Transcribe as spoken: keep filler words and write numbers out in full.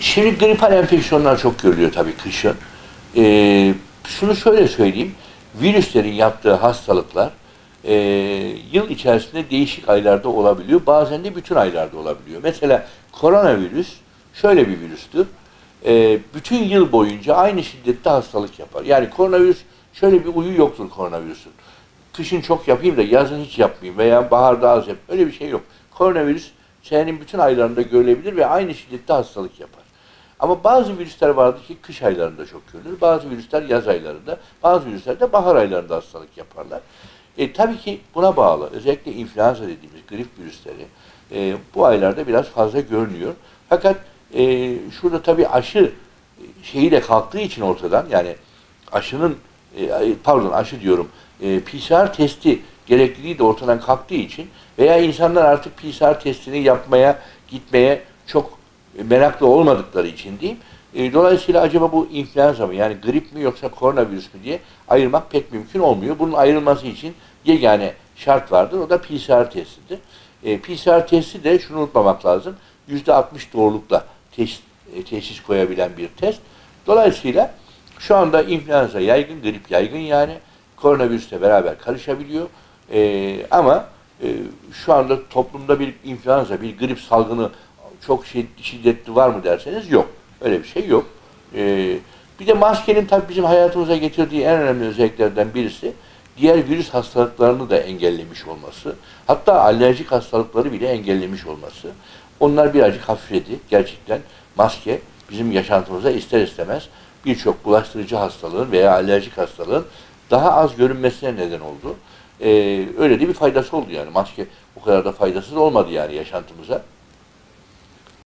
Şimdi gripal enfeksiyonlar çok görülüyor tabii kışın. Ee, şunu şöyle söyleyeyim, virüslerin yaptığı hastalıklar e, yıl içerisinde değişik aylarda olabiliyor, bazen de bütün aylarda olabiliyor. Mesela koronavirüs şöyle bir virüstür, e, bütün yıl boyunca aynı şiddette hastalık yapar. Yani koronavirüs şöyle bir uyu yoktur koronavirüsün. Kışın çok yapayım da yazın hiç yapmayayım veya baharda az yap. Öyle bir şey yok. Koronavirüs senenin bütün aylarında görülebilir ve aynı şiddette hastalık yapar. Ama bazı virüsler vardır ki kış aylarında çok görülür. Bazı virüsler yaz aylarında, bazı virüsler de bahar aylarında hastalık yaparlar. E, tabii ki buna bağlı. Özellikle influenza dediğimiz grip virüsleri e, bu aylarda biraz fazla görünüyor. Fakat e, şurada tabii aşı şeyi de kalktığı için ortadan, yani aşının e, pardon aşı diyorum e, P C R testi gerekliliği de ortadan kalktığı için veya insanlar artık P C R testini yapmaya, gitmeye çok meraklı olmadıkları için diyeyim. E, dolayısıyla acaba bu influenza mı, yani grip mi yoksa koronavirüs mü diye ayırmak pek mümkün olmuyor. Bunun ayrılması için yegane şart vardır. O da P C R testidir. E, P C R testi de şunu unutmamak lazım. yüzde altmış doğrulukla teşhis, e, teşhis koyabilen bir test. Dolayısıyla şu anda influenza yaygın, grip yaygın yani. Koronavirüsle beraber karışabiliyor. E, ama e, şu anda toplumda bir influenza, bir grip salgını çok şiddetli var mı derseniz yok. Öyle bir şey yok. Ee, bir de maskenin tabii bizim hayatımıza getirdiği en önemli özelliklerden birisi diğer virüs hastalıklarını da engellemiş olması. Hatta alerjik hastalıkları bile engellemiş olması. Onlar birazcık hafifledi. Gerçekten maske bizim yaşantımıza ister istemez birçok bulaştırıcı hastalığın veya alerjik hastalığın daha az görünmesine neden oldu. Ee, öyle de bir faydası oldu yani. Maske o kadar da faydasız olmadı yani yaşantımıza.